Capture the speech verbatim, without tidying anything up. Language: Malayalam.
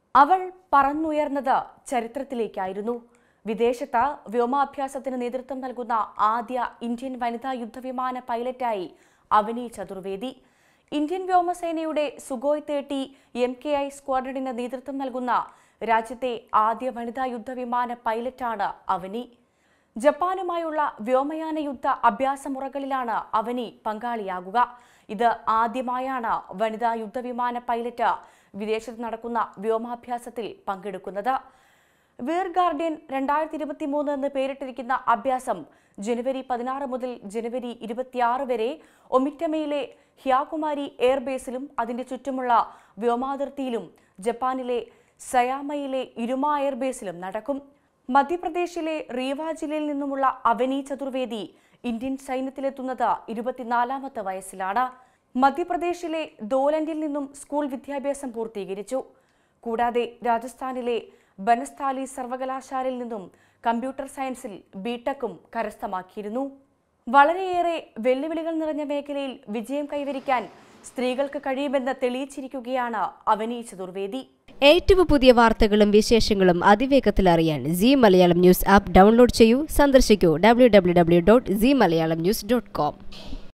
അവൾ പറന്നുയർന്നത് ചരിത്രത്തിലേക്കായിരുന്നു. വിദേശത്ത് വ്യോമാഭ്യാസത്തിന് നേതൃത്വം നൽകുന്ന ആദ്യ ഇന്ത്യൻ വനിതാ യുദ്ധവിമാന പൈലറ്റായി അവനി ചതുർവേദി. ഇന്ത്യൻ വ്യോമസേനയുടെ Sukhoi thirty M K I സ്ക്വാഡ്രണിന് നേതൃത്വം നൽകുന്ന രാജ്യത്തെ ആദ്യ വനിതാ യുദ്ധവിമാന പൈലറ്റാണ് അവനി. ജപ്പാനുമായുള്ള വ്യോമയാന യുദ്ധ അഭ്യാസമുറകളിലാണ് അവനി പങ്കാളിയാകുക. ഇത് ആദ്യമായാണ് വനിതാ യുദ്ധവിമാന പൈലറ്റ് വിദേശത്ത് നടക്കുന്ന വ്യോമാഭ്യാസത്തിൽ പങ്കെടുക്കുന്നത്. വീർ ഗാർഡിയൻ രണ്ടായിരത്തി ഇരുപത്തി മൂന്ന് എന്ന് പേരിട്ടിരിക്കുന്ന അഭ്യാസം ജനുവരി പതിനാറ് മുതൽ ജനുവരി ഇരുപത്തിയാറ് വരെ ഒമിറ്റമയിലെ ഹിയാകുമാരി എയർബേസിലും അതിന്റെ ചുറ്റുമുള്ള വ്യോമാതിർത്തിയിലും ജപ്പാനിലെ സയാമയിലെ ഇരുമ എയർബേസിലും നടക്കും. മധ്യപ്രദേശിലെ റീവ ജില്ലയിൽ നിന്നുമുള്ള അവനി ചതുർവേദി ഇന്ത്യൻ സൈന്യത്തിലെത്തുന്നത് ഇരുപത്തിനാലാമത്തെ വയസ്സിലാണ്. മധ്യപ്രദേശിലെ ദോലൻഡിൽ നിന്നും സ്കൂൾ വിദ്യാഭ്യാസം പൂർത്തീകരിച്ചു. കൂടാതെ രാജസ്ഥാനിലെ ബനസ്ഥാലി സർവകലാശാലയിൽ നിന്നും കമ്പ്യൂട്ടർ സയൻസിൽ ബിടെക്കും കരസ്ഥമാക്കിയിരുന്നു. വളരെയേറെ വെല്ലുവിളികൾ നിറഞ്ഞ മേഖലയിൽ വിജയം കൈവരിക്കാൻ സ്ത്രീകൾക്ക് കഴിയുമെന്ന് തെളിയിച്ചിരിക്കുകയാണ് അവനി ചതുർവേദി. ഏറ്റവും പുതിയ വാർത്തകളും വിശേഷങ്ങളും അതിവേഗത്തിൽ അറിയാൻ Zee Malayalam news app download ചെയ്യൂ. സന്ദർശിക്കൂ W W W dot Zee Malayalam news dot com.